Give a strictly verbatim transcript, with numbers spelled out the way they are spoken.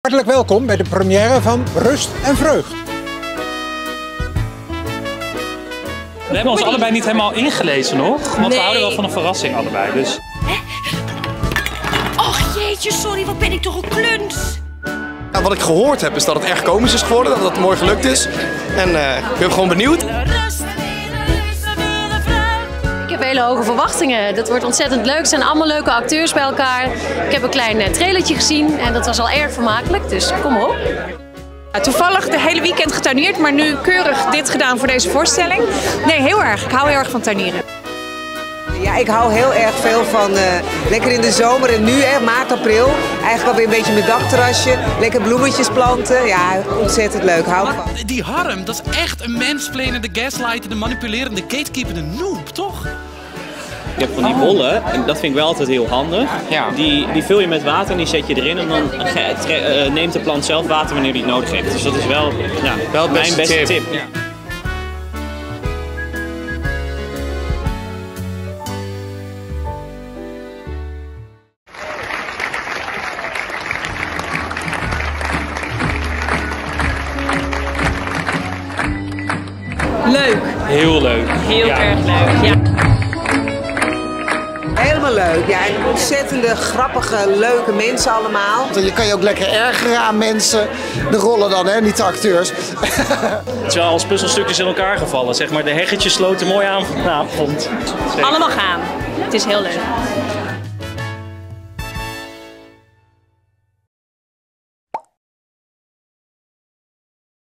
Hartelijk welkom bij de première van Rust en Vreugd. We hebben ons allebei niet helemaal ingelezen nog, want nee. we houden wel van een verrassing allebei. Dus. Och jeetje, sorry, wat ben ik toch een kluns. Ja, wat ik gehoord heb is dat het erg komisch is geworden, dat het mooi gelukt is. En uh, ik ben gewoon benieuwd. Ik heb hele hoge verwachtingen. Dat wordt ontzettend leuk. Het zijn allemaal leuke acteurs bij elkaar. Ik heb een klein trailertje gezien en dat was al erg vermakelijk, dus kom op. Ja, toevallig de hele weekend getuineerd, maar nu keurig dit gedaan voor deze voorstelling. Nee, heel erg. Ik hou heel erg van tuinieren. Ja, ik hou heel erg veel van uh, lekker in de zomer en nu, hè, maart, april. Eigenlijk alweer een beetje mijn dakterrasje. Lekker bloemetjes planten. Ja, ontzettend leuk. Hou ik van. Die Harm, dat is echt een mansplainer, de gaslighter, de manipulerende gatekeeper, de noob, toch? Je hebt van die bollen, en dat vind ik wel altijd heel handig. Ja. Die, die vul je met water en die zet je erin en dan uh, neemt de plant zelf water wanneer die het nodig heeft. Dus dat is wel, ja, wel mijn beste beste tip. tip. Ja. Leuk. Heel leuk. Heel ja. erg leuk. Ja. Helemaal leuk. Ja, en ontzettende grappige, leuke mensen allemaal. Je kan je ook lekker ergeren aan mensen. De rollen dan, hè, niet de acteurs. Het is wel als puzzelstukjes in elkaar gevallen, zeg maar. De heggetjes sloten mooi aan vanavond. Allemaal gaan. Het is heel leuk.